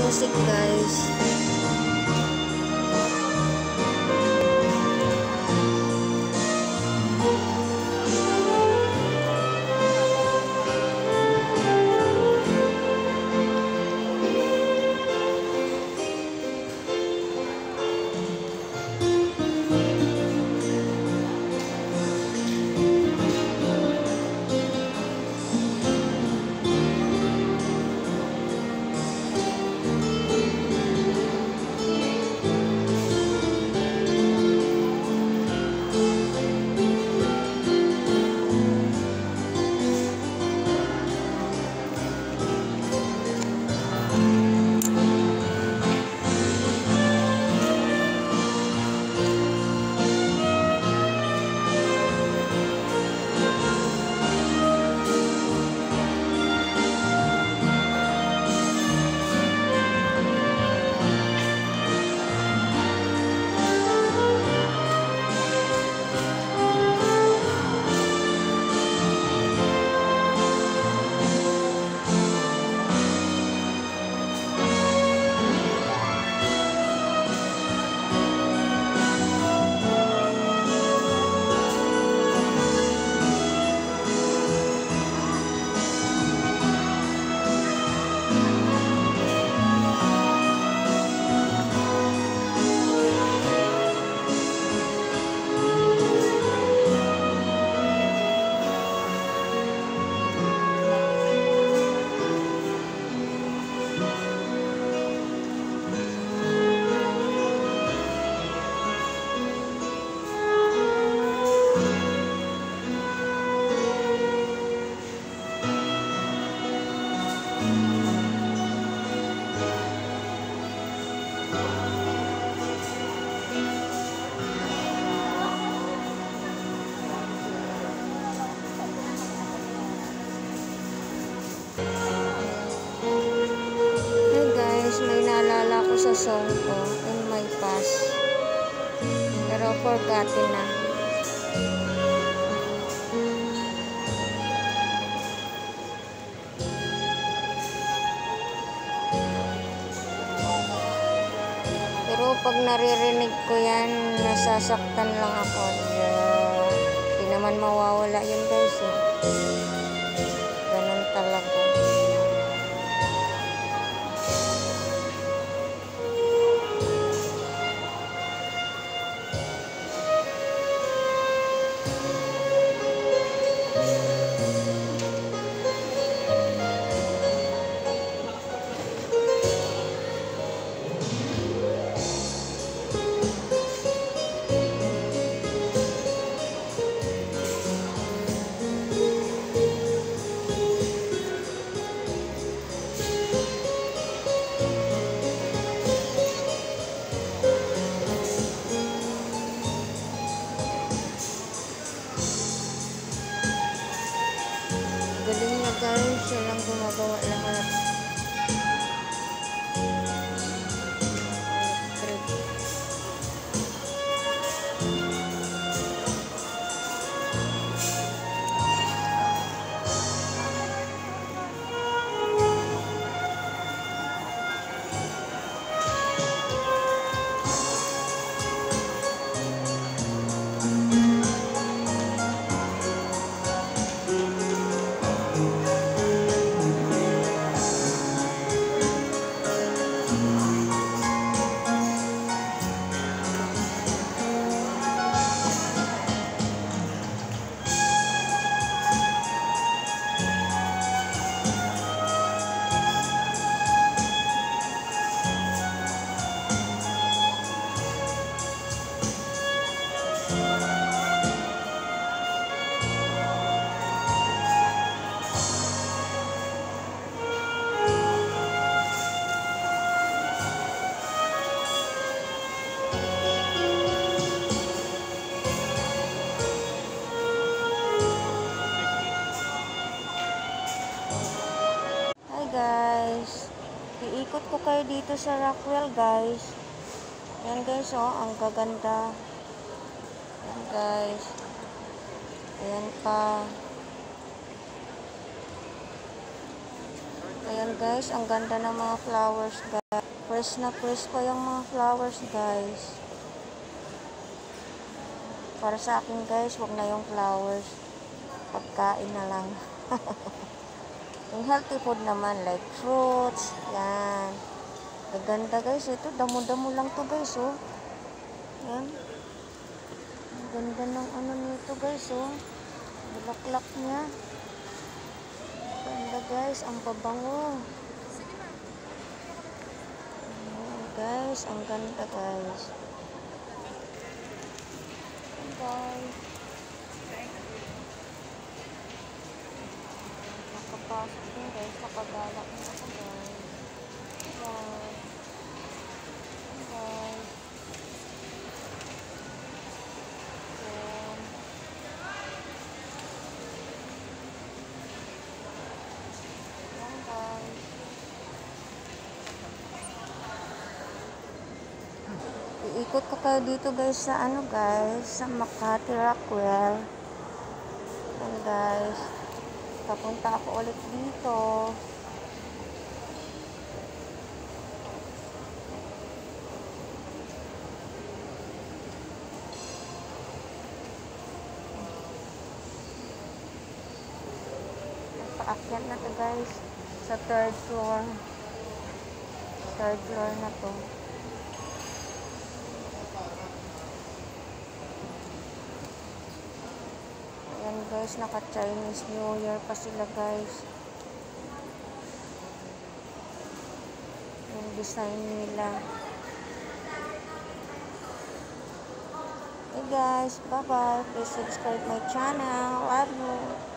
music, guys. May naalala ko sa song ko in my past, pero forgotten na. Pero pag naririnig ko yan, nasasaktan lang ako. Hindi naman mawawala yun, guys. Ganun talaga. Galing na, guys, siya lang gumagawa lahat. Guys, iikot ko kayo dito sa Rockwell, guys. Yan, guys, oh, ang gaganda. Yan, guys. Ayan pa. Ayan guys, ang ganda ng mga flowers guys. Fresh na fresh pa yung mga flowers guys. Para sa akin guys, wag na yung flowers. Pagkain na lang. Yung healthy food naman like fruits. Yan. Gaganda guys. Ito, damo-damo lang to guys oh. Yan. Ang ganda ng ano nito guys oh. Bulaklak niya. Ganda guys, ang babango. Ayan, guys, ang ganda guys. Ayan, guys. Nakapasok din guys, nakagalak na ako guys. Ayan. Ayan guys. Ayan. Ayan guys. Iikot ko kayo dito guys sa ano guys, sa Makati Rockwell. Ayan guys. Papunta ako ulit dito. Paakyat na to guys sa third floor. Third floor na to. Ayan guys, naka Chinese New Year pa sila guys. Yung design nila. Hey guys, bye bye. Please subscribe my channel. Love you.